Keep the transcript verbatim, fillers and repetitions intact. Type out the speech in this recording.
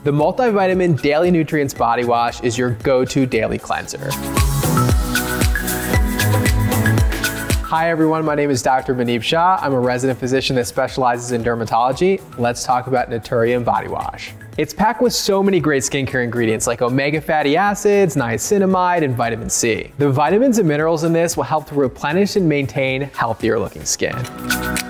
The multivitamin Daily Nutrients Body Wash is your go-to daily cleanser. Hi everyone, my name is Doctor Muneeb Shah. I'm a resident physician that specializes in dermatology. Let's talk about Naturium Body Wash. It's packed with so many great skincare ingredients like omega fatty acids, niacinamide, and vitamin C. The vitamins and minerals in this will help to replenish and maintain healthier looking skin.